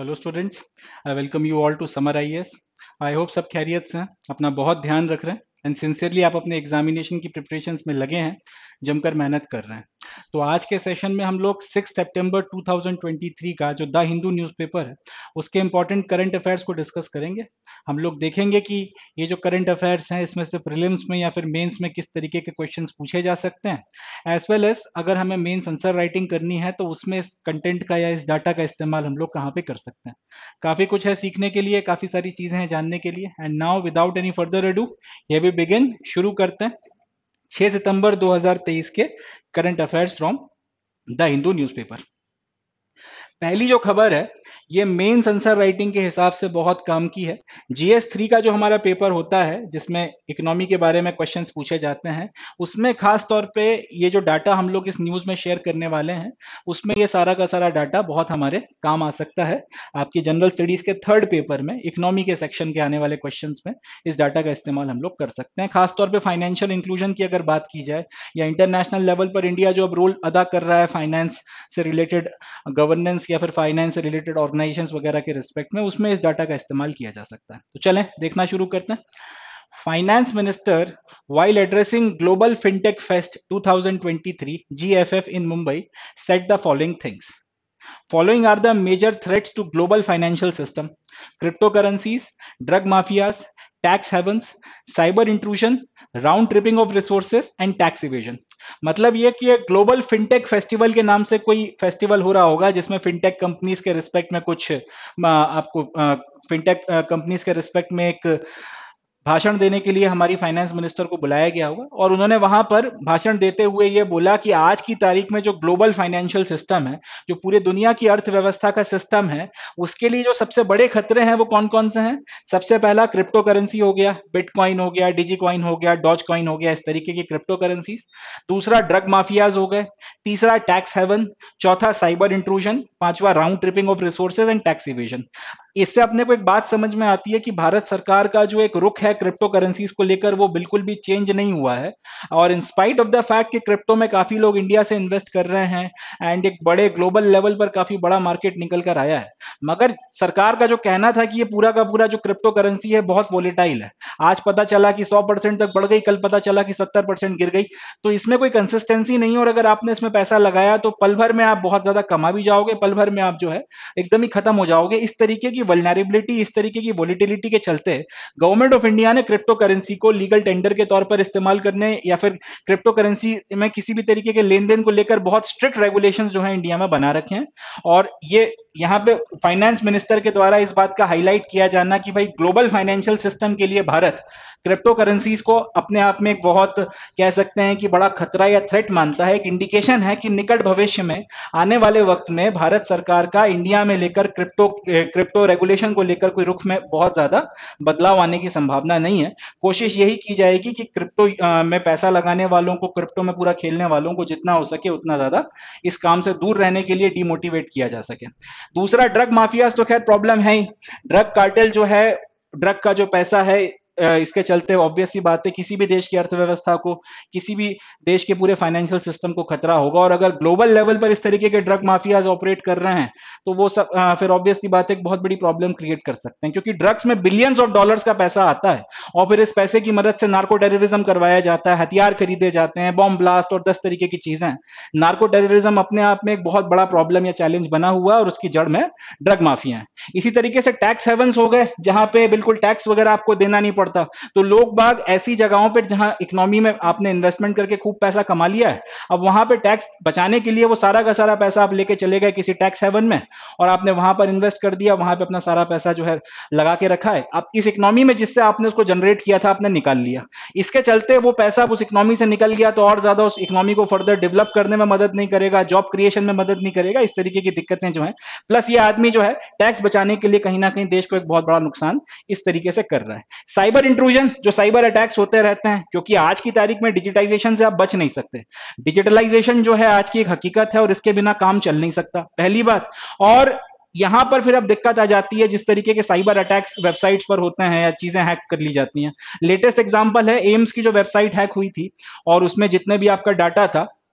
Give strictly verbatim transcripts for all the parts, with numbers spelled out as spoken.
Hello students, I welcome you all to Samar I A. I hope सब खैरियत से हैं, अपना बहुत ध्यान रख रहे हैं एंड सिंसियरली आप अपने एग्जामिनेशन की प्रिपरेशंस में लगे हैं, जमकर मेहनत कर रहे हैं। तो आज के सेशन में हम लोग सिक्स सितंबर टू थाउजेंड ट्वेंटी थ्री का जो द हिंदू न्यूज़पेपर है उसके इंपॉर्टेंट करंट अफेयर्स को डिस्कस करेंगे। हम लोग देखेंगे कि ये जो करंट अफेयर्स हैं इसमें से प्रीलिम्स में या फिर मेंस में किस तरीके के क्वेश्चंस पूछे जा सकते हैं, एज वेल एज अगर हमें मेंस आंसर राइटिंग करनी है तो उसमें इस कंटेंट का या इस डाटा का इस्तेमाल हम लोग कहाँ पे कर सकते हैं। काफी कुछ है सीखने के लिए, काफी सारी चीजें हैं जानने के लिए। And now without any further ado, ये भी बिगिन शुरू करते हैं छह सितंबर दो हज़ार तेईस के current affairs from the Hindu newspaper. पहली जो खबर है ये मेंस आंसर राइटिंग के हिसाब से बहुत काम की है। जीएस थ्री का जो हमारा पेपर होता है जिसमें इकोनॉमी के बारे में क्वेश्चंस पूछे जाते हैं, उसमें खास तौर पे ये जो डाटा हम लोग इस न्यूज में शेयर करने वाले हैं उसमें ये सारा का सारा डाटा बहुत हमारे काम आ सकता है। आपकी जनरल स्टडीज के थर्ड पेपर में इकोनॉमी के सेक्शन के आने वाले क्वेश्चन में इस डाटा का इस्तेमाल हम लोग कर सकते हैं। खासतौर पर फाइनेंशियल इंक्लूजन की अगर बात की जाए या इंटरनेशनल लेवल पर इंडिया जो अब रोल अदा कर रहा है फाइनेंस से रिलेटेड, गवर्नेंस या फिर फाइनेंस से रिलेटेड ऑर्गेनाइजेशंस वगैरह के रिस्पेक्ट में, उसमें इस डाटा का इस्तेमाल किया जा सकता है। तो चलें देखना शुरू करते हैं। Finance minister while addressing Global FinTech Fest twenty twenty-three G F F in Mumbai said the following things. Following are the major threats to global financial system: cryptocurrencies, drug mafias, tax havens, cyber intrusion, round tripping of resources and tax evasion. मतलब ये कि global fintech festival के नाम से कोई festival हो रहा होगा जिसमें फिनटेक कंपनीज के रिस्पेक्ट में कुछ आपको फिनटेक कंपनीज के रिस्पेक्ट में एक भाषण देने के लिए हमारी फाइनेंस मिनिस्टर को बुलाया गया होगा और उन्होंने वहां पर भाषण देते हुए ये बोला कि आज की तारीख में जो ग्लोबल फाइनेंशियल सिस्टम है, जो पूरे दुनिया की अर्थव्यवस्था का सिस्टम है, उसके लिए जो सबसे बड़े खतरे हैं वो कौन कौन से हैं। सबसे पहला क्रिप्टो करेंसी हो गया, बिटकॉइन हो गया, डिजी कॉइन हो गया, डॉज कॉइन हो गया, इस तरीके की क्रिप्टो करेंसीज। दूसरा ड्रग माफियाज हो गए, तीसरा टैक्स हेवन, चौथा साइबर इंट्रूजन, पांचवा round tripping of resources and tax evasion. इससे अपने को एक बात समझ में आती है कि भारत सरकार का जो एक रुख है क्रिप्टो करेंसीज को लेकर वो बिल्कुल भी चेंज नहीं हुआ है। और in spite of the fact कि क्रिप्टो में काफी लोग इंडिया से इन्वेस्ट कर रहे हैं एंड एक बड़े ग्लोबल लेवल पर काफी बड़ा मार्केट निकल कर आया है, मगर सरकार का जो कहना था कि ये पूरा का पूरा जो क्रिप्टो करेंसी है बहुत वोलेटाइल है, आज पता चला कि सौ परसेंट तक बढ़ गई, कल पता चला कि सत्तर परसेंट गिर गई, तो इसमें कोई कंसिस्टेंसी नहीं है। और अगर आपने इसमें पैसा लगाया तो पल भर में आप बहुत ज्यादा कमा भी जाओगे, पल भर में आप जो है एकदम ही खत्म हो जाओगे। इस तरीके की वल्नरेबिलिटी, इस तरीके की वोलेटिलिटी के चलते गवर्नमेंट ऑफ इंडिया ने क्रिप्टो करेंसी को लीगल टेंडर के तौर पर इस्तेमाल करने या फिर क्रिप्टो करेंसी में किसी भी तरीके के लेन देन को लेकर बहुत स्ट्रिक्ट रेगुलेशंस जो है इंडिया में बना रखे हैं। और ये यहाँ पे फाइनेंस मिनिस्टर के द्वारा इस बात का हाईलाइट किया जाना कि भाई ग्लोबल फाइनेंशियल सिस्टम के लिए भारत क्रिप्टो करेंसीज को अपने आप में एक बहुत कह सकते हैं कि बड़ा खतरा या थ्रेट मानता है। एक इंडिकेशन है कि निकट भविष्य में आने वाले वक्त में भारत सरकार का इंडिया में लेकर क्रिप्टो क्रिप्टो रेगुलेशन को लेकर कोई रुख में बहुत ज्यादा बदलाव आने की संभावना नहीं है। कोशिश यही की जाएगी कि क्रिप्टो में पैसा लगाने वालों को, क्रिप्टो में पूरा खेलने वालों को जितना हो सके उतना ज्यादा इस काम से दूर रहने के लिए डिमोटिवेट किया जा सके। दूसरा, ड्रग माफियाज तो खैर प्रॉब्लम है ही। ड्रग कार्टेल जो है, ड्रग का जो पैसा है, इसके चलते ऑब्वियस सी बात है किसी भी देश की अर्थव्यवस्था को, किसी भी देश के पूरे फाइनेंशियल सिस्टम को खतरा होगा। और अगर ग्लोबल लेवल पर इस तरीके के ड्रग माफियाज ऑपरेट कर रहे हैं तो वो सब आ, फिर ऑब्वियस सी बात है एक बहुत बड़ी प्रॉब्लम क्रिएट कर सकते हैं, क्योंकि ड्रग्स में बिलियंस ऑफ डॉलर्स का पैसा आता है और फिर इस पैसे की मदद से नार्को टेररिज्म करवाया जाता है, हथियार खरीदे जाते हैं, बॉम्ब ब्लास्ट और दस तरीके की चीजें। नार्को टेररिज्म अपने आप में एक बहुत बड़ा प्रॉब्लम या चैलेंज बना हुआ है और उसकी जड़ में ड्रग माफिया है। इसी तरीके से टैक्स हेवंस हो गए जहां पे बिल्कुल टैक्स वगैरह आपको देना नहीं पड़ता, तो लोग बाग ऐसी जगहों पे जहां इकोनॉमी में आपने इन्वेस्टमेंट करके खूब पैसा कमा लिया है, अब वहां पे टैक्स बचाने के लिए वो सारा का सारा पैसा आप लेके चले गए किसी टैक्स हेवन में और आपने वहां पर इन्वेस्ट कर दिया, वहां पे अपना सारा पैसा जो है लगा के रखा है। आप इस इकोनॉमी में जिससे आपने उसको जनरेट किया था आपने निकाल लिया, इसके चलते वो पैसा उस इकोनॉमी से निकल गया तो और ज्यादा उस इकोनॉमी को फर्दर डेवलप करने में मदद नहीं करेगा, जॉब क्रिएशन में मदद नहीं करेगा। इस तरीके की दिक्कतें जो है, प्लस ये आदमी जो है टैक्स बचाने के लिए कहीं ना कहीं देश को एक बहुत बड़ा नुकसान इस तरीके से कर रहा है। साइबर इंट्रूजन, जो साइबर अटैक्स होते रहते हैं, क्योंकि आज की तारीख में डिजिटाइजेशन से आप बच नहीं सकते। डिजिटलाइजेशन जो है आज की एक हकीकत है और इसके बिना काम चल नहीं सकता, पहली बात। और यहां पर फिर अब दिक्कत आ जाती है जिस तरीके के साइबर अटैक्स वेबसाइट्स पर होते हैं या चीजें हैक कर ली जाती हैं। लेटेस्ट एग्जांपल है एम्स की जो वेबसाइट हैक हुई थी और उसमें जितने भी आपका डाटा था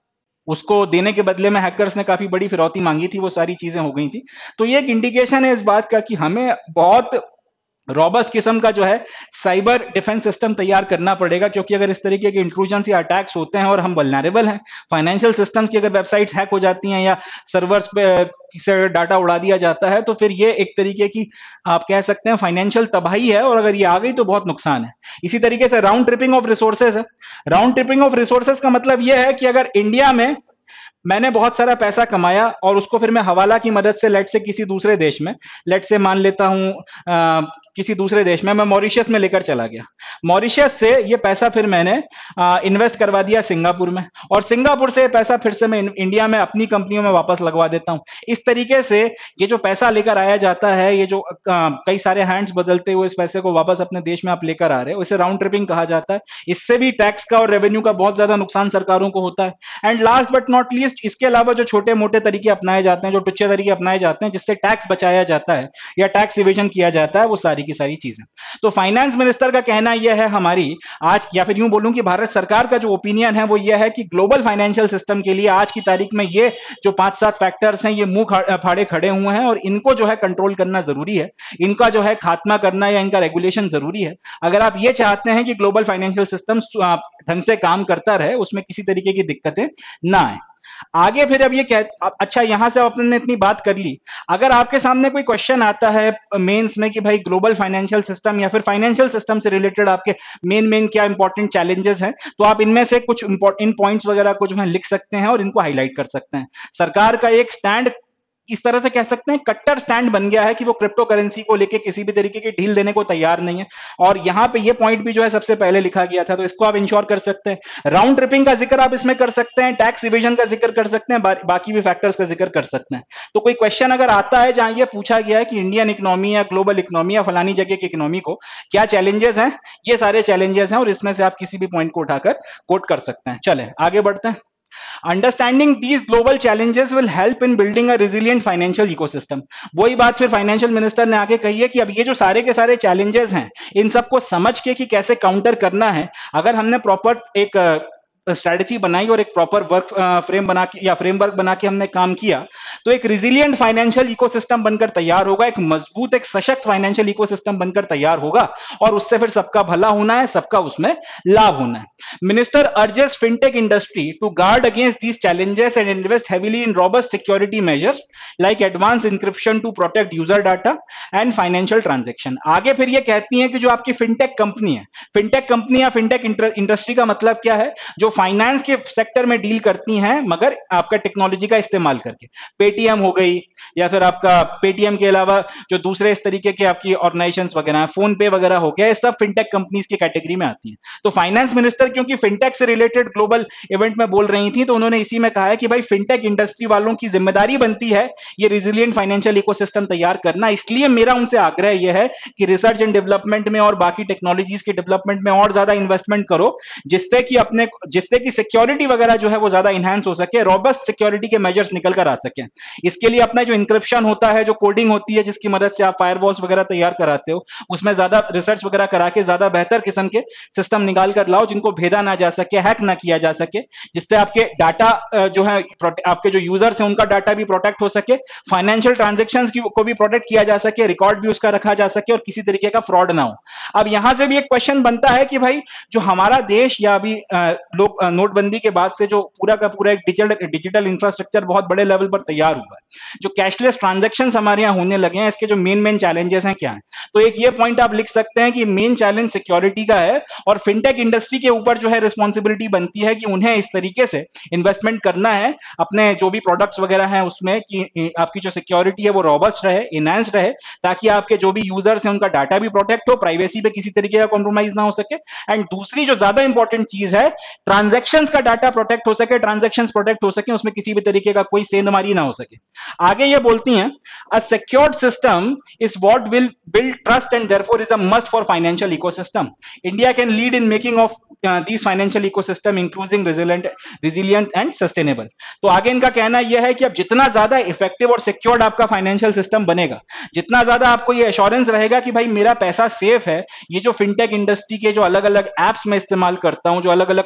उसको देने के बदले में हैकर्स ने काफी बड़ी फिरौती मांगी थी, वो सारी चीजें हो गई थी। तो ये एक इंडिकेशन है इस बात का कि हमें बहुत रॉबस्ट किस्म का जो है साइबर डिफेंस सिस्टम तैयार करना पड़ेगा, क्योंकि अगर इस तरीके के इंट्रूजन या अटैक्स होते हैं और हम वल्नरेबल हैं, फाइनेंशियल सिस्टम्स की अगर वेबसाइट्स हैक हो जाती हैं या सर्वर्स पे से डाटा उड़ा दिया जाता है, तो फिर ये एक तरीके की आप कह सकते हैं फाइनेंशियल तबाही है, और अगर ये आ गई तो बहुत नुकसान है। इसी तरीके से राउंड ट्रिपिंग ऑफ रिसोर्सेज है। राउंड ट्रिपिंग ऑफ रिसोर्सेज का मतलब यह है कि अगर इंडिया में मैंने बहुत सारा पैसा कमाया और उसको फिर मैं हवाला की मदद से लेट से किसी दूसरे देश में, लेट से मान लेता हूं अ, किसी दूसरे देश में, मैं मॉरिशस में लेकर चला गया। मॉरिशस से ये पैसा फिर मैंने इन्वेस्ट करवा दिया सिंगापुर में, और सिंगापुर से ये पैसा फिर से मैं इंडिया में अपनी कंपनियों में वापस लगवा देता हूं। इस तरीके से ये जो पैसा लेकर आया जाता है, ये जो अ, कई सारे हैंड्स बदलते हुए इस पैसे को वापस अपने देश में आप लेकर आ रहे हो, इसे राउंड ट्रिपिंग कहा जाता है। इससे भी टैक्स का और रेवेन्यू का बहुत ज्यादा नुकसान सरकारों को होता है। And last but not least, इसके अलावा जो छोटे मोटे तरीके अपनाए जाते हैं, जो टुच्चे तरीके अपनाए जाते हैं जिससे टैक्स बचाया जाता है या टैक्स इवेजन किया जाता है, वो सारी की सारी चीजें। तो फाइनेंस मिनिस्टर का कहना यह है हमारी आज, या फिर यूं बोलूं कि भारत सरकार का जो ओपिनियन है वो यह है कि ग्लोबल फाइनेंशियल सिस्टम के लिए आज की तारीख में ये जो पांच सात फैक्टर्स हैं, ये मुंह फाड़े खड़े हुए हैं, और इनको जो है कंट्रोल करना जरूरी है, इनका जो है खात्मा करना या इनका रेगुलेशन जरूरी है। अगर आप ये चाहते हैं कि ग्लोबल फाइनेंशियल सिस्टम ढंग से काम करता रहे, उसमें किसी तरीके की दिक्कतें ना आए। आगे फिर अब ये कह अच्छा, यहां से आपने इतनी बात कर ली, अगर आपके सामने कोई क्वेश्चन आता है मेंस में कि भाई ग्लोबल फाइनेंशियल सिस्टम या फिर फाइनेंशियल सिस्टम से रिलेटेड आपके मेन मेन क्या इंपॉर्टेंट चैलेंजेस हैं, तो आप इनमें से कुछ इंपॉर्टेंट पॉइंट्स वगैरह को जो है लिख सकते हैं और इनको हाईलाइट कर सकते हैं। सरकार का एक स्टैंड इस तरह से कह सकते हैं कट्टर स्टैंड बन गया है कि वो क्रिप्टो करेंसी को लेके किसी भी तरीके की डील देने को तैयार नहीं है, और यहां पे ये पॉइंट भी जो है सबसे पहले लिखा गया था, तो इसको आप इंश्योर कर सकते हैं। राउंड ट्रिपिंग का जिक्र आप इसमें कर सकते हैं, टैक्स इवेजन का जिक्र कर सकते हैं, बा, बाकी भी फैक्टर्स का जिक्र कर सकते हैं। तो कोई क्वेश्चन अगर आता है जहां ये पूछा गया है कि इंडियन इकोनॉमी या ग्लोबल इकोनॉमी या फलानी जगह की इकोनॉमी को क्या चैलेंजेस हैं, ये सारे चैलेंजेस हैं, और इसमें से आप किसी भी पॉइंट को उठाकर कोट कर सकते हैं। चले आगे बढ़ते हैं। Understanding these global challenges will help in building a resilient financial ecosystem. वही बात फिर फाइनेंशियल मिनिस्टर ने आगे कही है कि अब ये जो सारे के सारे चैलेंजेस हैं, इन सबको समझ के कि कैसे काउंटर करना है, अगर हमने प्रॉपर एक स्ट्रेटजी बनाई और एक प्रॉपर वर्क फ्रेम बना के या फ्रेमवर्क बना के हमने काम किया, तो एक रिजिलिएंट फाइनेंशियल इकोसिस्टम बनकर तैयार होगा, एक मजबूत एक सशक्त फाइनेंशियल इकोसिस्टम बनकर तैयार होगा, और उससे फिर सबका भला होना है, सबका उसमें लाभ होना है। Minister urges fintech industry to guard against these challenges and invest heavily in robust security measures like advance encryption to protect user data and financial transaction. आगे फिर ये कहती है कि जो आपकी फिनटेक कंपनी है, फिनटेक कंपनी या फिनटेक इंडस्ट्री का मतलब क्या है, जो फाइनेंस के सेक्टर में डील करती हैं मगर आपका टेक्नोलॉजी का इस्तेमाल करके, पेटीएम हो गई, या फिर आपका पेटीएम के अलावा जो दूसरे इस तरीके के आपकी ऑर्गेनाइजेशंस वगैरह, फोन पे वगैरह हो गया, ये सब फिनटेक कंपनीज की कैटेगरी में आती हैं। तो फाइनेंस मिनिस्टर क्योंकि फिनटेक से रिलेटेड ग्लोबल इवेंट में बोल रही थी, तो उन्होंने इसी में कहा है कि भाई फिनटेक इंडस्ट्री वालों की जिम्मेदारी बनती है ये रिजिलिएंट फाइनेंशियल इकोसिस्टम तैयार करना। इसलिए मेरा उनसे आग्रह यह है कि रिसर्च एंड डेवलपमेंट में और बाकी टेक्नोलॉजीज के डेवलपमेंट में और ज्यादा इन्वेस्टमेंट करो, जिससे कि अपने जिससे कि सिक्योरिटी वगैरह जो है वो ज्यादा इंहांस हो सके, रॉबस्ट सिक्योरिटी के मेजर्स निकल कर आ सके। इसके लिए अपना जो इंक्रिप्शन होता है, जो कोडिंग होती है जिसकी मदद से आप फायरवॉल्स वगैरह तैयार कराते हो, उसमें ज्यादा रिसर्च वगैरह करा के ज्यादा बेहतर किस्म के सिस्टम निकाल कर लाओ जिनको भेदा ना जा सके, हैक ना किया जा सके, जिससे आपके डाटा जो है, आपके जो यूजर्स हैं उनका डाटा भी प्रोटेक्ट हो सके, फाइनेंशियल ट्रांजेक्शंस को भी प्रोटेक्ट किया जा सके, रिकॉर्ड भी उसका रखा जा सके, और किसी तरीके का फ्रॉड ना हो। अब यहां से भी एक क्वेश्चन बनता है कि भाई जो हमारा देश या अभी लोग नोटबंदी के बाद से जो पूरा का पूरा एक डिजिटल डिजिटल इंफ्रास्ट्रक्चर बहुत बड़े लेवल पर तैयार हुआ है, जो कैशलेस ट्रांजैक्शंस हमारे यहाँ होने लगे हैं, इसके जो मेन मेन चैलेंजेस हैं क्या है, तो एक ये पॉइंट आप लिख सकते हैं कि मेन चैलेंज सिक्योरिटी का है, और फिनटेक इंडस्ट्री के ऊपर जो है रिस्पॉन्सिबिलिटी बनती है कि उन्हें इस तरीके से इन्वेस्टमेंट करना है अपने जो भी प्रोडक्ट्स वगैरह हैं उसमें कि आपकी जो सिक्योरिटी है वो रॉबस्ट रहे, इनहैंस रहे, ताकि आपके जो भी यूजर्स हैं उनका डाटा भी प्रोटेक्ट हो, प्राइवेसी पे किसी तरीके का कॉम्प्रोमाइज ना हो सके। एंड दूसरी जो ज्यादा इंपॉर्टेंट चीज है, ट्रांजैक्शंस का डाटा प्रोटेक्ट हो सके, ट्रांजैक्शंस प्रोटेक्ट हो सके, उसमें किसी भी तरीके का कोई सेंधमारी ना हो सके। आगे ये बोलती हैं, a secured system is what will build trust and therefore is a must for financial ecosystem. India can lead in making of these financial ecosystem inclusive, resilient resilient and sustainable. तो आगे इनका कहना यह है कि अब जितना ज्यादा इफेक्टिव और सिक्योर्ड आपका फाइनेंशियल सिस्टम बनेगा, जितना ज्यादा आपको ये एश्योरेंस रहेगा कि भाई मेरा पैसा सेफ है, ये जो फिनटेक इंडस्ट्री के जो अलग अलग एप्स में इस्तेमाल करता हूं, जो अलग अलग कंपनियों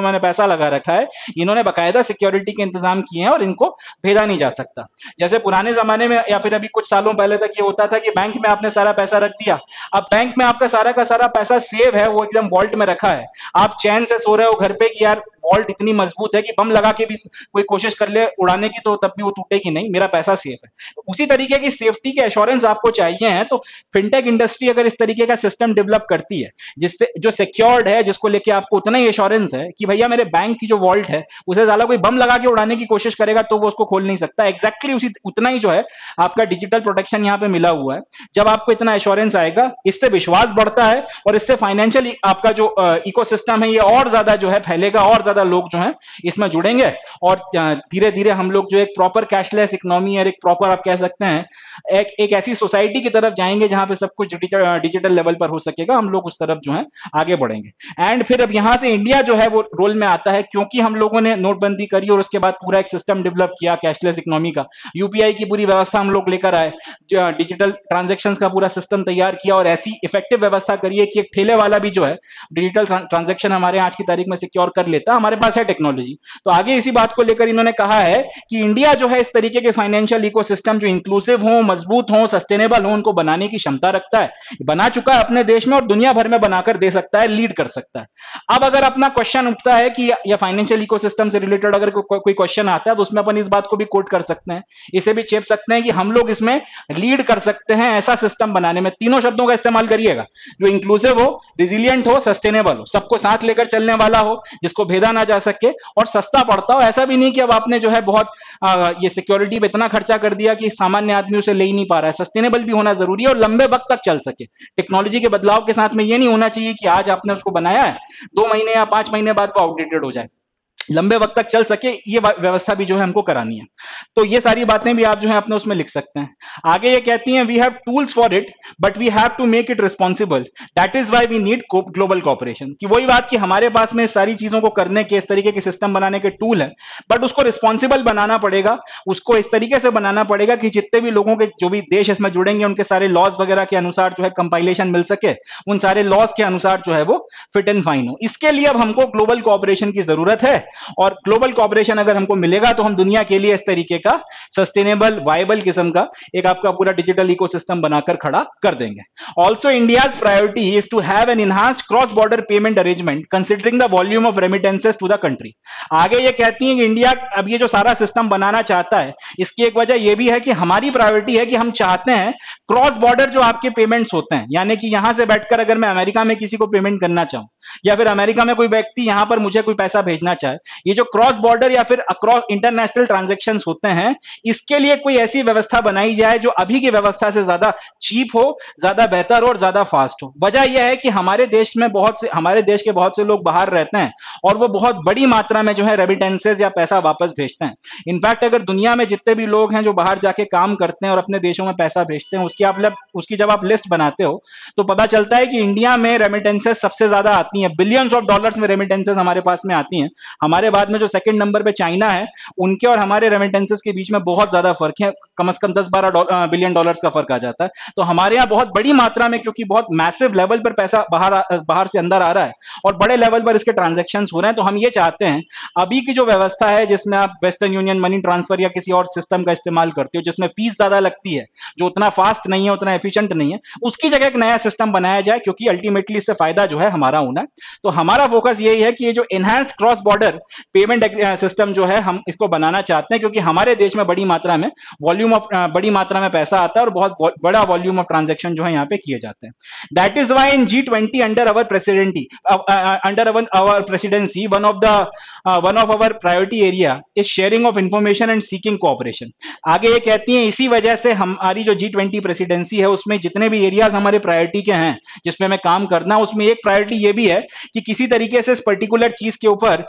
में मैंने पैसा लगा रखा है, इन्होंने बाकायदा सिक्योरिटी के इंतजाम किए हैं और इनको भेजा नहीं जा सकता। जैसे पुराने जमाने में या फिर अभी कुछ सालों पहले तक ये होता था कि बैंक में आपने सारा पैसा रख दिया, अब बैंक में आपका सारा का सारा पैसा सेव है, वो एकदम वॉल्ट में रखा है, आप चैन से सो रहे हो घर पे कि यार वॉल्ट इतनी मजबूत है कि बम लगा के भी कोई कोशिश कर ले उड़ाने की तो तब भी वो टूटेगी नहीं, मेरा पैसा सेफ है। उसी तरीके की सेफ्टी के एश्योरेंस आपको चाहिए है, तो फिनटेक इंडस्ट्री अगर इस तरीके का सिस्टम डेवलप करती है जिससे जो सिक्योर्ड है, जिसको लेके आपको उतना ही एश्योरेंस है कि भैया मेरे बैंक की जो वॉल्ट है उसे ज्यादा कोई बम लगा के उड़ाने की कोशिश करेगा तो वो उसको खोल नहीं सकता, एग्जैक्टली उसी उतना ही जो है आपका डिजिटल प्रोटेक्शन यहाँ पे मिला हुआ है। जब आपको इतना एश्योरेंस आएगा, इससे विश्वास बढ़ता है और इससे फाइनेंशियल आपका जो इकोसिस्टम है ये और ज्यादा जो है फैलेगा, और ज्यादा लोग जो है इसमें जुड़ेंगे और धीरे धीरे हम लोग जो एक प्रॉपर कैशलेस इकोनॉमी और एक प्रॉपर आप कह सकते हैं एक एक ऐसी सोसाइटी की तरफ जाएंगे जहां पे सब कुछ डिजिटल लेवल पर हो सकेगा, हम लोग उस तरफ जो है आगे बढ़ेंगे। एंड फिर अब यहां से इंडिया जो है वो रोल में आता है, क्योंकि हम लोगों ने नोटबंदी करी और उसके बाद पूरा एक सिस्टम डेवलप किया कैशलेस इकोनॉमी का, यूपीआई की पूरी व्यवस्था हम लोग लेकर आए, डिजिटल ट्रांजेक्शन का पूरा सिस्टम तैयार किया और ऐसी इफेक्टिव व्यवस्था करिए कि एक ठेले वाला भी जो है डिजिटल ट्रांजेक्शन हमारे आज की तारीख में सिक्योर कर लेता, हमारे पास है टेक्नोलॉजी। तो आगे इसी बात को लेकर इन्होंने कहा है कि इंडिया जो है इस तरीके के फाइनेंशियल इकोसिस्टम जो इंक्लूसिव हो, मजबूत हो, सस्टेनेबल हो, उनको बनाने की क्षमता रखता है, बना चुका है अपने देश में और दुनिया भर में बनाकर दे सकता है, लीड कर सकता है। अब अगर अपना क्वेश्चन उठता है कि या फाइनेंशियल इकोसिस्टम से रिलेटेड अगर को, को, कोई क्वेश्चन आता है तो उसमें अपन इस बात को भी कोट कर सकते हैं, इसे भी चेप सकते हैं कि हम लोग इसमें लीड कर सकते हैं ऐसा सिस्टम बनाने में। तीनों शब्दों का इस्तेमाल करिएगा, जो इंक्लूसिव हो, रिजिलियंट हो, सस्टेनेबल हो, सबको साथ लेकर चलने वाला हो, जिसको भेदा ना जा सके और सस्ता पड़ता हो। ऐसा भी नहीं कि अब आपने जो है बहुत आ, ये सिक्योरिटी पे इतना खर्चा कर दिया कि सामान्य आदमी उसे ले ही नहीं पा रहा है। सस्टेनेबल भी होना जरूरी है और लंबे वक्त तक चल सके। टेक्नोलॉजी के बदलाव के साथ में ये नहीं होना चाहिए कि आज आपने उसको बनाया है, दो महीने या पांच महीने बाद वो आउटडेटेड हो जाए, लंबे वक्त तक चल सके, ये व्यवस्था भी जो है हमको करानी है। तो ये सारी बातें भी आप जो है अपने उसमें लिख सकते हैं। आगे ये कहती हैं we have tools for it but we have to make it responsible, that is why we need global cooperation. कि वही बात कि हमारे पास में सारी चीजों को करने के, इस तरीके के सिस्टम बनाने के टूल है, बट उसको रिस्पॉन्सिबल बनाना पड़ेगा, उसको इस तरीके से बनाना पड़ेगा कि जितने भी लोगों के जो भी देश इसमें जुड़ेंगे उनके सारे लॉज वगैरह के अनुसार जो है कंपाइलेशन मिल सके, उन सारे लॉज के अनुसार जो है वो फिट एंड फाइन हो। इसके लिए अब हमको ग्लोबल कॉपरेशन की जरूरत है और ग्लोबल कॉपरेशन अगर हमको मिलेगा तो हम दुनिया के लिए इस तरीके का सस्टेनेबल वायबल किस्म का एक आपका पूरा डिजिटल इकोसिस्टम बनाकर खड़ा कर देंगे। Also India's priority is to have an enhanced cross border payment arrangement considering the volume of remittances to the country. आगे ये कहती है कि इंडिया अब ये जो सारा सिस्टम बनाना चाहता है, इसकी एक वजह यह भी है कि हमारी प्रायोरिटी है कि हम चाहते हैं क्रॉस बॉर्डर जो आपके पेमेंट्स होते हैं, यानी कि यहां से बैठकर अगर मैं अमेरिका में किसी को पेमेंट करना चाहूं या फिर अमेरिका में कोई व्यक्ति यहां पर मुझे कोई पैसा भेजना चाहे, ये जो क्रॉस बॉर्डर या फिर अक्रॉस इंटरनेशनल ट्रांजैक्शंस होते हैं, इसके लिए कोई ऐसी व्यवस्था बनाई जाए जो अभी की व्यवस्था से ज्यादा चीप हो, ज्यादा बेहतर हो और ज्यादा फास्ट हो। वजह यह है कि हमारे देश में बहुत से हमारे देश के बहुत से लोग बाहर रहते हैं और वो बहुत बड़ी मात्रा में जो है रेमिटेंसेस या पैसा वापस भेजते हैं। इनफैक्ट अगर दुनिया में जितने भी लोग हैं जो बाहर जाके काम करते हैं और अपने देशों में पैसा भेजते हैं, उसकी आप उसकी जब आप लिस्ट बनाते हो तो पता चलता है कि इंडिया में रेमिटेंसेस सबसे ज्यादा आती हैं, बिलियंस ऑफ डॉलर्स में रेमिटेंसेस हमारे पास में आती हैं। हमारे बाद में जो सेकंड नंबर पे चाइना है, उनके और हमारे रेमिटेंसेस के बीच में बहुत ज्यादा फर्क है, कम से कम दस बारह बिलियन डॉलर्स का फर्क आ जाता है। तो हमारे यहाँ बहुत बड़ी मात्रा में, क्योंकि बहुत मैसिव लेवल पर पैसा बाहर बाहर से अंदर आ रहा है और बड़े लेवल पर इसके ट्रांजेक्शन हो रहे हैं, तो हम ये चाहते हैं अभी की जो व्यवस्था है जिसमें आप वेस्टर्न यूनियन मनी ट्रांसफर या किसी और सिस्टम का इस्तेमाल करते हो जिसमें फीस ज्यादा लगती है, जो उतना फास्ट नहीं है, उतना एफिशिएंट नहीं है, उसकी जगह एक नया सिस्टम बनाया जाए, क्योंकि अल्टीमेटली इससे फायदा जो है हमारा होना है। तो हमारा फोकस यही है कि ये जो enhanced cross border payment system जो है हम इसको बनाना चाहते हैं, क्योंकि हमारे देश में बड़ी मात्रा में वॉल्यूम ऑफ बड़ी मात्रा में पैसा आता है और बहुत बड़ा वॉल्यूम ऑफ ट्रांजैक्शन जो है यहाँ पे किए जाते हैं। That is why in G twenty under our presidency under our presidency one of the one of our priority area is sharing of information and seeking cooperation. आगे ये कहती हैं इसी वजह से हमारी जो जी ट्वेंटी प्रेसिडेंसी है उसमें जितने भी एरियाज हमारे प्रायोरिटी के हैं जिसमें हमें काम करना, उसमें एक प्रायोरिटी ये भी है कि किसी तरीके से इस पर्टिकुलर चीज के ऊपर एक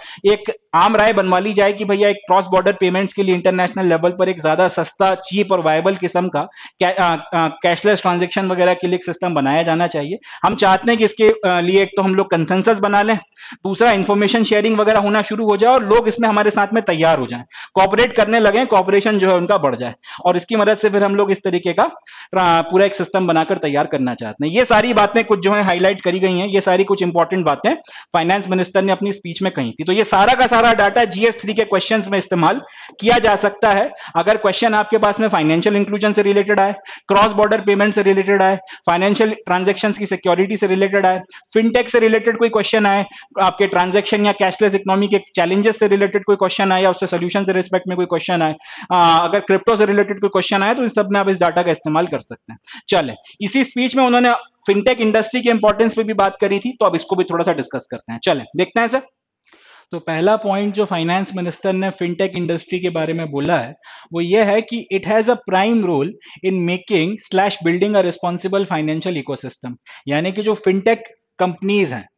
एक आम राय बनवा ली जाए कि भैया एक क्रॉस बॉर्डर पेमेंट्स के लिए इंटरनेशनल लेवल पर एक ज्यादा सस्ता, चीप और वायबल किस्म का कैशलेस ट्रांजेक्शन वगैरह के लिए एक सिस्टम बनाया जाना चाहिए। हम चाहते हैं कि इसके अ, लिए एक तो हम लोग कंसेंसस बना लें, दूसरा इंफॉर्मेशन शेयरिंग वगैरह होना शुरू हो जाए और लोग इसमें हमारे साथ में तैयार हो जाएं, कॉपरेट करने लगे, कॉपरेशन जो है उनका बढ़ जाए, और इसकी मदद से फिर हम लोग इस तरीके का ट्रा- पूरा एक सिस्टम बनाकर तैयार करना चाहते हैं। ये सारी बातें कुछ जो है हाईलाइट करी गई हैं, ये सारी कुछ इंपॉर्टेंट बातें फाइनेंस मिनिस्टर ने अपनी स्पीच में कही थी। तो ये सारा का सारा डाटा जीएस थ्री के क्वेश्चंस में इस्तेमाल किया जा सकता है। अगर क्वेश्चन आपके पास में फाइनेंशियल इंक्लूजन से रिलेटेड आए, क्रॉस बॉर्डर पेमेंट से रिलेटेड आए, फाइनेंशियल ट्रांजेक्शंस की सिक्योरिटी से रिलेटेड आए, फिनटेक से रिलेटेड कोई क्वेश्चन आए, आपके ट्रांजेक्शन या कैशलेस इकोनॉमी के चैलेंजेस से रिलेटेड कोई क्वेश्चन आए, या उससे सोल्यूशन से रिस्पेक्ट में कोई क्वेश्चन आए, आ, अगर क्रिप्टो से रिलेटेड कोई क्वेश्चन आए, तो इस सब में आप इस डाटा का इस्तेमाल कर सकते हैं। चले, इसी स्पीच में उन्होंने फिनटेक इंडस्ट्री के इंपॉर्टेंस पे भी बात करी थी, तो अब इसको भी थोड़ा सा डिस्कस करते हैं। चलें देखते हैं सर। तो पहला पॉइंट जो फाइनेंस मिनिस्टर ने फिनटेक इंडस्ट्री के बारे में बोला है वो ये है कि it has a prime role in making slash building a responsible financial ecosystem. यानी कि जो फिनटेक कंपनीज हैं,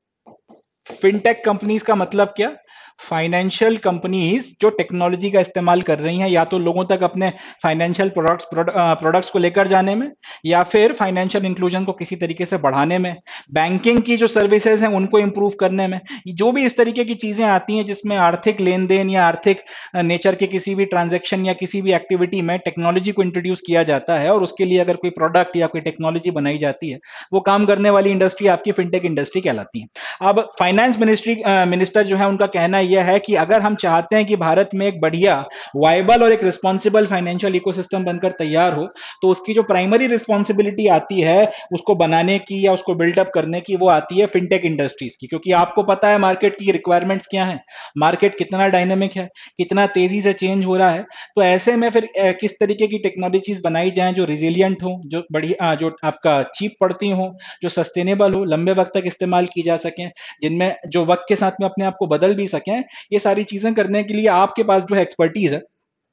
फिनटेक कंपनीज का मतलब क्या? फाइनेंशियल कंपनीज जो टेक्नोलॉजी का इस्तेमाल कर रही हैं, या तो लोगों तक अपने फाइनेंशियल प्रोडक्ट्स प्रोडक्ट्स को लेकर जाने में, या फिर फाइनेंशियल इंक्लूजन को किसी तरीके से बढ़ाने में, बैंकिंग की जो सर्विसेज हैं उनको इंप्रूव करने में, जो भी इस तरीके की चीजें आती हैं जिसमें आर्थिक लेन देन या आर्थिक नेचर के किसी भी ट्रांजेक्शन या किसी भी एक्टिविटी में टेक्नोलॉजी को इंट्रोड्यूस किया जाता है, और उसके लिए अगर कोई प्रोडक्ट या कोई टेक्नोलॉजी बनाई जाती है, वो काम करने वाली इंडस्ट्री आपकी फिनटेक इंडस्ट्री कहलाती है। अब फाइनेंस मिनिस्ट्री मिनिस्टर जो है उनका कहना यह है कि अगर हम चाहते हैं कि भारत में एक बढ़िया, वाइबल और एक रिस्पॉन्सिबल फाइनेंशियल इकोसिस्टम बनकर तैयार हो, तो उसकी जो प्राइमरी रिस्पॉन्सिबिलिटी आती है उसको बनाने की या उसको बिल्डअप करने की, वो आती है फिनटेक इंडस्ट्रीज की। क्योंकि आपको पता है मार्केट की रिक्वायरमेंट्स क्या है, मार्केट कितना डायनेमिक है, कितना तेजी से चेंज हो रहा है। तो ऐसे में फिर अ, किस तरीके की टेक्नोलॉजीज बनाई जाएं जो रिजिलियंट हो, जो बढ़िया, जो आपका चीप पड़ती हो, जो सस्टेनेबल हो, लंबे वक्त तक इस्तेमाल की जा सकें, जिनमें जो वक्त के साथ में अपने आप को बदल भी सकें। ये सारी चीजें करने के लिए आपके पास जो है एक्सपर्टीज है,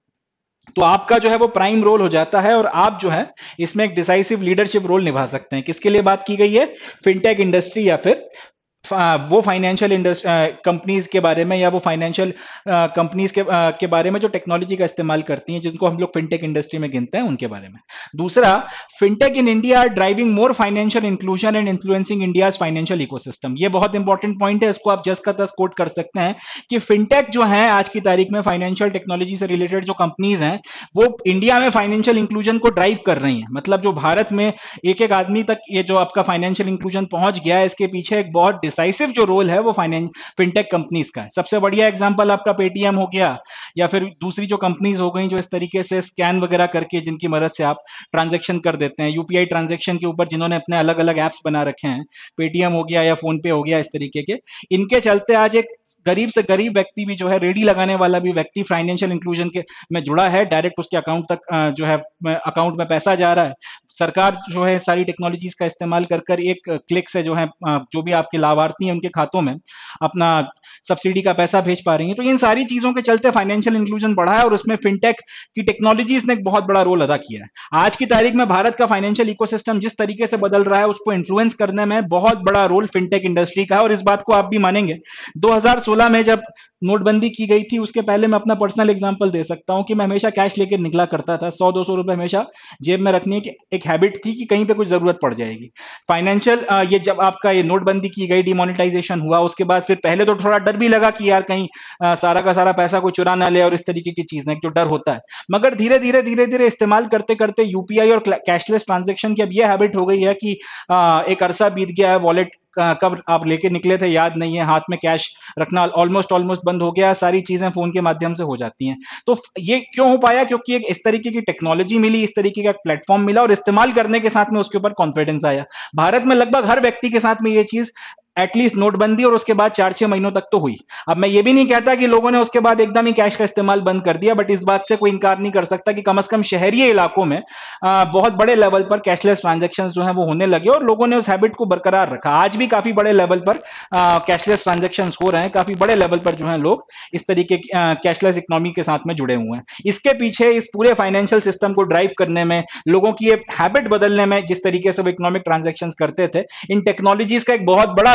तो आपका जो है वो प्राइम रोल हो जाता है, और आप जो है इसमें एक डिसाइसिव लीडरशिप रोल निभा सकते हैं। किसके लिए बात की गई है? फिनटेक इंडस्ट्री या फिर फा- वो फाइनेंशियल इंडस्ट्री कंपनीज के बारे में, या वो फाइनेंशियल कंपनीज के अ, के बारे में जो टेक्नोलॉजी का इस्तेमाल करती हैं, जिनको हम लोग फिनटेक इंडस्ट्री में गिनते हैं, उनके बारे में। दूसरा, fintech in India are driving more financial inclusion and influencing India's financial ecosystem. ये बहुत इंपॉर्टेंट पॉइंट है, इसको आप जस का तस कोट कर सकते हैं कि फिनटेक जो है आज की तारीख में फाइनेंशियल टेक्नोलॉजी से रिलेटेड जो कंपनीज हैं, वो इंडिया में फाइनेंशियल इंक्लूजन को ड्राइव कर रही हैं। मतलब जो भारत में एक एक आदमी तक ये जो आपका फाइनेंशियल इंक्लूजन पहुंच गया है, इसके पीछे एक बहुत डिसाइसिव जो रोल है वो फाइनेंस फिनटेक कंपनीज का है। सबसे बढ़िया एग्जांपल आपका पेटीएम हो गया, या फिर दूसरी जो कंपनीज हो गई जो इस तरीके से स्कैन वगैरह करके जिनकी मदद से आप ट्रांजेक्शन कर देते हैं, यूपीआई ट्रांजेक्शन के ऊपर जिन्होंने अपने अलग अलग एप्स बना रखे हैं, पेटीएम हो गया या फोन पे हो गया, इस तरीके के, इनके चलते आज एक गरीब से गरीब व्यक्ति भी जो है, रेडी लगाने वाला भी व्यक्ति फाइनेंशियल इंक्लूजन के में जुड़ा है, डायरेक्ट उसके अकाउंट तक अ, जो है अकाउंट में पैसा जा रहा है। सरकार जो है सारी टेक्नोलॉजीज का इस्तेमाल कर कर एक क्लिक से जो है अ, जो भी आपके लाभार्थी हैं उनके खातों में अपना सब्सिडी का पैसा भेज पा रही है। तो इन सारी चीजों के चलते फाइनेंशियल इंक्लूजन बढ़ा है, और उसमें फिनटेक की टेक्नोलॉजीज ने एक बहुत बड़ा रोल अदा किया है। आज की तारीख में भारत का फाइनेंशियल इकोसिस्टम जिस तरीके से बदल रहा है, उसको इन्फ्लुएंस करने में बहुत बड़ा रोल फिनटेक इंडस्ट्री का है। और इस बात को आप भी मानेंगे, दो हज़ार सोलह में जब नोटबंदी की गई थी, उसके पहले मैं अपना पर्सनल एग्जांपल दे सकता हूं कि मैं हमेशा कैश लेकर निकला करता था। सौ दो सौ रुपए हमेशा जेब में रखने की एक हैबिट थी कि कहीं पे कुछ जरूरत पड़ जाएगी। फाइनेंशियल ये जब आपका ये नोटबंदी की गई, डिमोनेटाइजेशन हुआ, उसके बाद फिर पहले तो थोड़ा डर भी लगा कि यार कहीं अ, सारा का सारा पैसा कोई चुरा ना ले, और इस तरीके की चीजें जो डर होता है। मगर धीरे धीरे धीरे धीरे इस्तेमाल करते करते यूपीआई और कैशलेस ट्रांजेक्शन की अब ये हैबिट हो गई है कि अ, एक अरसा बीत गया है, वॉलेट कब आप लेके निकले थे याद नहीं है, हाथ में कैश रखना ऑलमोस्ट ऑलमोस्ट बंद हो गया, सारी चीजें फोन के माध्यम से हो जाती हैं। तो ये क्यों हो पाया? क्योंकि एक इस तरीके की टेक्नोलॉजी मिली, इस तरीके का प्लेटफॉर्म मिला, और इस्तेमाल करने के साथ में उसके ऊपर कॉन्फिडेंस आया। भारत में लगभग हर व्यक्ति के साथ में ये चीज एटलीस्ट नोटबंदी और उसके बाद चार छह महीनों तक तो हुई। अब मैं ये भी नहीं कहता कि लोगों ने उसके बाद एकदम ही कैश का इस्तेमाल बंद कर दिया, बट इस बात से कोई इंकार नहीं कर सकता कि कम से कम शहरी इलाकों में आ, बहुत बड़े लेवल पर कैशलेस ट्रांजेक्शन जो है वो होने लगे, और लोगों ने उस हैबिट को बरकरार रखा। आज भी काफी बड़े लेवल पर कैशलेस ट्रांजेक्शन हो रहे हैं, काफी बड़े लेवल पर जो है लोग इस तरीके की कैशलेस इकोनॉमी के साथ में जुड़े हुए हैं। इसके पीछे इस पूरे फाइनेंशियल सिस्टम को ड्राइव करने में, लोगों की ये हैबिट बदलने में, जिस तरीके से वो इकोनॉमिक ट्रांजेक्शन करते थे, इन टेक्नोलॉजीज का एक बहुत बड़ा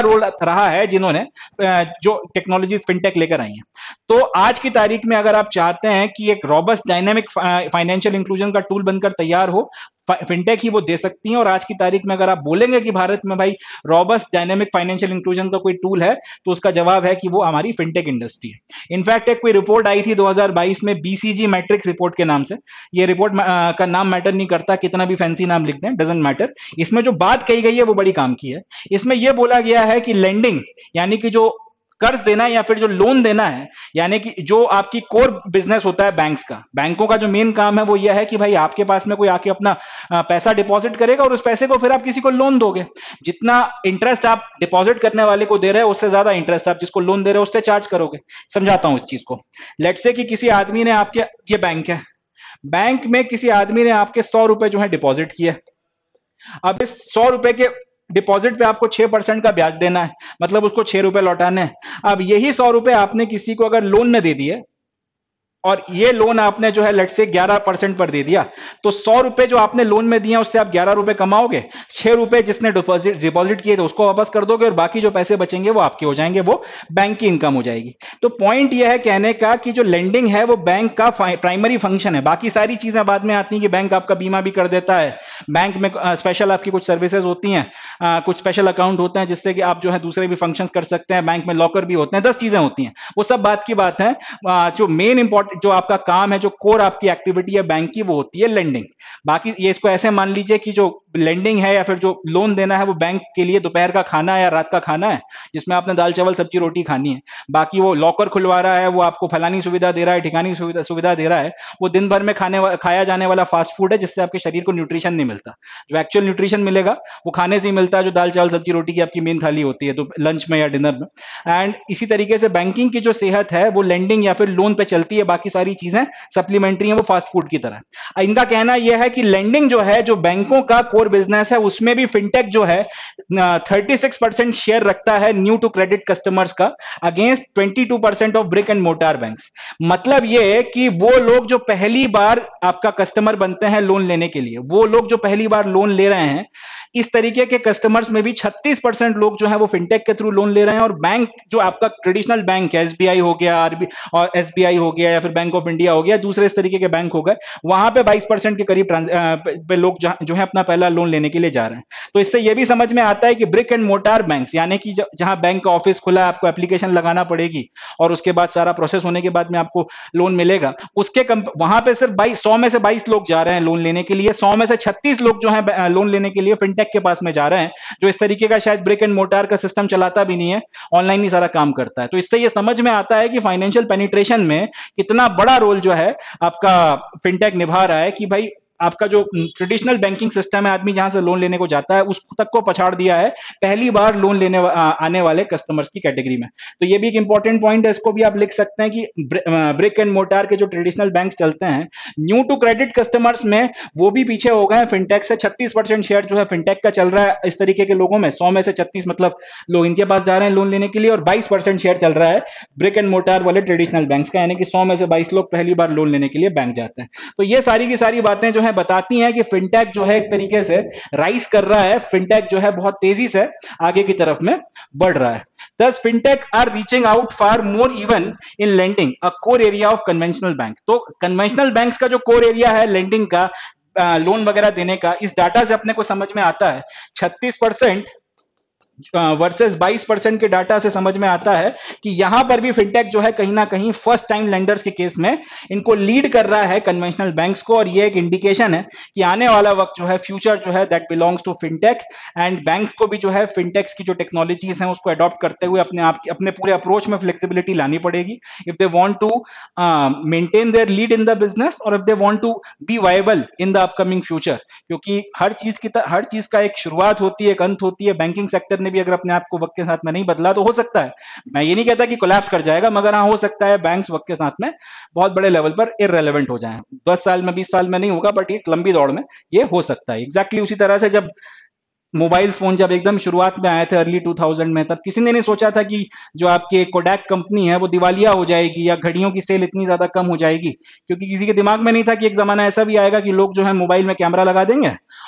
रोल रहा है जिन्होंने जो टेक्नोलॉजीज फिनटेक लेकर आई हैं। तो आज की तारीख में अगर आप चाहते हैं कि एक रॉबस्ट डायनेमिक फाइनेंशियल इंक्लूजन का टूल बनकर तैयार हो, फिनटेक ही वो दे सकती हैं। और आज की तारीख में अगर आप बोलेंगे कि भारत में भाई रॉबस्ट डायनेमिक फाइनेंशियल इंक्लूजन का कोई टूल है, तो उसका जवाब है कि वो हमारी फिनटेक इंडस्ट्री है। इनफैक्ट एक कोई रिपोर्ट आई थी दो हज़ार बाईस में, बीसीजी मैट्रिक्स रिपोर्ट के नाम से। ये रिपोर्ट का नाम मैटर नहीं करता, कितना भी फैंसी नाम लिख दें, डजंट मैटर। इसमें जो बात कही गई है वो बड़ी काम की है। इसमें यह बोला गया है कि लेंडिंग यानी कि जो कर्ज देना है या फिर जो लोन देना है, यानी कि जो आपकी कोर बिजनेस होता है बैंक्स का, बैंकों का जो मेन काम है वो यह है कि भाई आपके पास में कोई आके अपना पैसा डिपॉजिट करेगा और उस पैसे को फिर आप किसी को लोन दोगे। जितना इंटरेस्ट आप डिपॉजिट करने वाले को दे रहे हो उससे ज्यादा इंटरेस्ट आप जिसको लोन दे रहे हो उससे चार्ज करोगे। समझाता हूं इस चीज को। लेट्स से कि किसी आदमी ने आपके, ये बैंक है, बैंक में किसी आदमी ने आपके सौ रुपए जो है डिपॉजिट किया। अब इस सौ रुपए के डिपॉजिट पे आपको छह परसेंट का ब्याज देना है, मतलब उसको छह रुपए लौटाने हैं। अब यही सौ रुपए आपने किसी को अगर लोन में दे दिए और ये लोन आपने जो है लेट से ग्यारह परसेंट पर दे दिया, तो सौ रुपए जो आपने लोन में दिया उससे आप ग्यारह रुपए कमाओगे। छह रुपए जिसने डिपॉजिट डिपॉजिट किए थे उसको वापस कर दोगे और बाकी जो पैसे बचेंगे वो आपके हो जाएंगे, वो बैंक की इनकम हो जाएगी। तो पॉइंट यह है कहने का कि जो लेंडिंग है वो बैंक का प्राइमरी फंक्शन है। बाकी सारी चीजें बाद में आती हैं कि बैंक आपका बीमा भी कर देता है, बैंक में स्पेशल आपकी कुछ सर्विसेज होती हैं, कुछ स्पेशल अकाउंट होते हैं जिससे कि आप जो है दूसरे भी फंक्शन कर सकते हैं, बैंक में लॉकर भी होते हैं, दस चीजें होती हैं, वो सब बात की बात है। जो मेन इंपॉर्टेंट जो आपका काम है, जो कोर आपकी एक्टिविटी है बैंक की, वो होती है लेंडिंग। बाकी ये इसको ऐसे मान लीजिए कि जो लेंडिंग है या फिर जो लोन देना है वो बैंक के लिए दोपहर का खाना है या रात का खाना है जिसमें आपने दाल चावल सब्जी रोटी खानी है। बाकी वो लॉकर खुलवा रहा है, वो आपको फलानी सुविधा दे रहा है, ठिकानी सुविधा सुविधा दे रहा है, वो दिन भर में खाने खाया जाने वाला फास्ट फूड है जिससे आपके शरीर को न्यूट्रिशन नहीं मिलता। जो एक्चुअल न्यूट्रिशन मिलेगा वो खाने से ही मिलता है, जो दाल चावल सब्जी रोटी की आपकी मेन थाली होती है तो लंच में या डिनर में। एंड इसी तरीके से बैंकिंग की जो सेहत है वो लेंडिंग या फिर लोन पे चलती है, बाकी सारी चीजें सप्लीमेंट्री है, वो फास्ट फूड की तरह। इनका कहना यह है कि लेंडिंग जो है, जो बैंकों का कोर बिजनेस है, उसमें भी फिनटेक जो है छत्तीस परसेंट शेयर रखता है न्यू टू क्रेडिट कस्टमर्स का, अगेंस्ट बाईस percent of brick and mortar banks. मतलब यह है कि वो लोग जो पहली बार आपका कस्टमर बनते हैं लोन लेने के लिए, वो लोग जो पहली बार लोन ले रहे हैं, इस तरीके के कस्टमर्स में भी छत्तीस परसेंट लोग जो है वो फिनटेक के थ्रू लोन ले रहे हैं। और बैंक जो आपका ट्रेडिशनल बैंक है, एसबीआई हो गया, आरबी और एसबीआई हो गया या फिर बैंक ऑफ इंडिया हो गया, दूसरे इस तरीके के बैंक हो गए, वहां पे बाईस परसेंट के करीब पे लोग जो है अपना पहला लोन लेने के लिए जा रहे हैं। तो इससे यह भी समझ में आता है कि ब्रिक एंड मोटार बैंक्स, यानी कि जहां बैंक का ऑफिस खुला है, आपको एप्लीकेशन लगाना पड़ेगी और उसके बाद सारा प्रोसेस होने के बाद में आपको लोन मिलेगा, उसके वहां पे सिर्फ बाईस सौ में से बाईस लोग जा रहे हैं लोन लेने के लिए, सौ में से छत्तीस लोग जो है लोन लेने के लिए फिनटेक के पास में जा रहे हैं, जो इस तरीके का शायद ब्रिक एंड मोटार का सिस्टम चलाता भी नहीं है, ऑनलाइन ही सारा काम करता है। तो इससे यह समझ में आता है कि फाइनेंशियल पेनिट्रेशन में कितना बड़ा रोल जो है आपका फिनटेक निभा रहा है, कि भाई आपका जो ट्रेडिशनल बैंकिंग सिस्टम है, आदमी जहां से लोन लेने को जाता है उस तक को पछाड़ दिया है पहली बार लोन लेने आ, आने वाले कस्टमर्स की कैटेगरी में। तो ये भी एक इंपॉर्टेंट पॉइंट है, इसको भी आप लिख सकते हैं कि ब्रिक एंड मोटार के जो ट्रेडिशनल बैंक्स चलते हैं, न्यू टू क्रेडिट कस्टमर्स में वो भी पीछे हो गए फिनटेक से। छत्तीस परसेंट शेयर जो है फिनटेक का चल रहा है इस तरीके के लोगों में, सौ में से छत्तीस मतलब लोग इनके पास जा रहे हैं लोन लेने के लिए, और बाईस परसेंट शेयर चल रहा है ब्रिक एंड मोटार वाले ट्रेडिशनल बैंक्स का, यानी कि सौ में से बाईस लोग पहली बार लोन लेने के लिए बैंक जाते हैं। तो ये सारी की सारी बातें जो है बताती हैं कि फिनटेक जो है एक तरीके से राइज कर रहा है, फिनटेक जो है बहुत तेजी से आगे की तरफ में बढ़ रहा है। Thus, fintechs are reaching out far more even in lending, a core area of conventional bank. तो conventional banks का जो core area है lending का, लोन वगैरह देने का, इस डाटा से अपने को समझ में आता है छत्तीस परसेंट वर्सेस बाईस परसेंट के डाटा से समझ में आता है कि यहां पर भी फिनटेक जो है कहीं ना कहीं फर्स्ट टाइम लेंडर्स के केस में इनको लीड कर रहा है कन्वेंशनल बैंक्स को। और ये एक इंडिकेशन है कि आने वाला वक्त जो है, फ्यूचर जो है, that belongs to fintech, and banks को भी जो है फिनटेक्स की जो टेक्नोलॉजीज हैं उसको अडॉप्ट करते हुए अपने आप अपने पूरे अप्रोच में फ्लेक्सिबिलिटी लानी पड़ेगी if they want to maintain their lead in the business और if they want to be viable in the upcoming future. क्योंकि हर चीज की हर चीज का एक शुरुआत होती है, एक अंत होती है। बैंकिंग सेक्टर भी अगर अपने आप को वक्त के साथ में नहीं बदला तो हो सकता है, मैं ये नहीं कहता कि कोलैप्स कर जाएगा, मगर हाँ हो सकता है बैंक्स वक्त के साथ में बहुत बड़े लेवल पर इररेलेवेंट हो जाएं। दस साल में बीस साल में नहीं होगा, बट एक लंबी दौड़ में ये हो सकता है। एग्जैक्टली उसी तरह से जब मोबाइल फोन जब एकदम शुरुआत में आए थे अर्ली टू थाउज़ेंड में, तब किसी ने नहीं सोचा था कि जो आपकी कोडैक कंपनी है वो दिवालिया हो जाएगी या घड़ियों की सेल इतनी ज्यादा कम हो जाएगी, क्योंकि किसी के दिमाग में नहीं था कि एक जमाना ऐसा भी आएगा कि लोग जो है मोबाइल में कैमरा लगा देंगे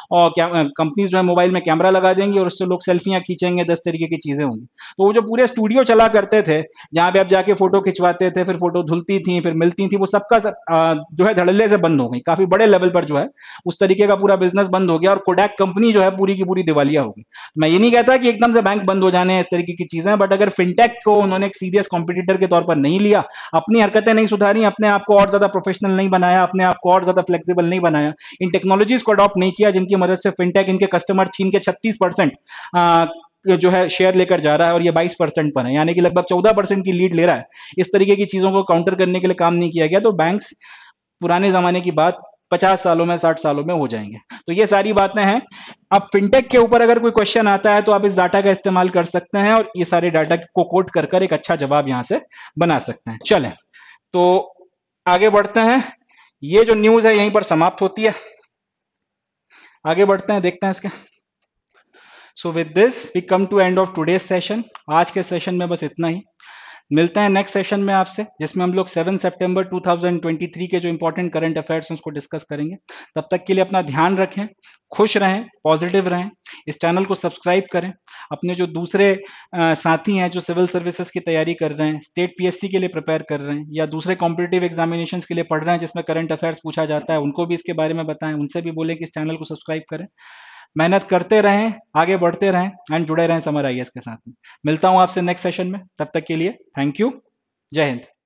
और क्या कंपनीज जो है मोबाइल में कैमरा लगा देंगी और उससे लोग सेल्फियां खींचेंगे, दस तरीके की चीजें होंगी। तो वो जो पूरे स्टूडियो चला करते थे जहां पे आप जाके फोटो खिंचवाते थे, फिर फोटो धुलती थी, फिर मिलती थी, वो सबका सब, आ, जो है धड़ल्ले से बंद हो गई, काफी बड़े लेवल पर जो है उस तरीके का पूरा बिजनेस बंद हो गया और कोडैक कंपनी जो है पूरी की पूरी दिवालिया हो गई। मैं ये नहीं कहता कि एकदम से बैंक बंद हो जाने इस तरीके की चीजें, बट अगर फिनटेक को उन्होंने एक सीरियस कॉम्पिटिटर के तौर पर नहीं लिया, अपनी हरकतें नहीं सुधारी, अपने आप को और ज्यादा प्रोफेशनल नहीं बनाया, अपने आप को और ज्यादा फ्लेक्सिबल नहीं बनाया, इन टेक्नोलॉजीज को अडॉप्ट नहीं किया जिनकी मदद से फिनटेक इनके कस्टमर छीन के छत्तीस परसेंट जो है शेयर लेकर जा रहा है और ये बाईस परसेंट पर है, यानी कि लगभग चौदह परसेंट की लीड ले रहा है। इस तरीके की चीजों को काउंटर करने के लिए काम नहीं किया गया, तो बैंक्स पुराने जमाने की बात पचास सालों में, साठ सालों में हो जाएंगे। तो ये सारी बातें हैं। अब फिनटेक के ऊपर अगर कोई क्वेश्चन आता है तो आप इस डाटा का इस्तेमाल कर सकते हैं और ये सारे डाटा को कोट कर कर एक अच्छा जवाब यहां से बना सकते हैं। चलें तो आगे बढ़ते हैं। ये जो न्यूज है यहीं पर समाप्त होती है। आगे बढ़ते हैं, देखते हैं इसके। So with this we come to end of today's session. आज के सेशन में बस इतना ही। मिलते हैं नेक्स्ट सेशन में आपसे, जिसमें हम लोग सात सितंबर दो हज़ार तेईस के जो इंपॉर्टेंट करंट अफेयर्स हैं उसको डिस्कस करेंगे। तब तक के लिए अपना ध्यान रखें, खुश रहें, पॉजिटिव रहें, इस चैनल को सब्सक्राइब करें। अपने जो दूसरे अ, साथी हैं जो सिविल सर्विसेज की तैयारी कर रहे हैं, स्टेट पीएससी के लिए प्रिपेयर कर रहे हैं या दूसरे कॉम्पिटिटिव एग्जामिनेशंस के लिए पढ़ रहे हैं जिसमें करंट अफेयर्स पूछा जाता है, उनको भी इसके बारे में बताएं, उनसे भी बोलें कि इस चैनल को सब्सक्राइब करें। मेहनत करते रहें, आगे बढ़ते रहें एंड जुड़े रहें समर आईएएस के साथ में। मिलता हूं आपसे नेक्स्ट सेशन में, तब तक के लिए थैंक यू। जय हिंद।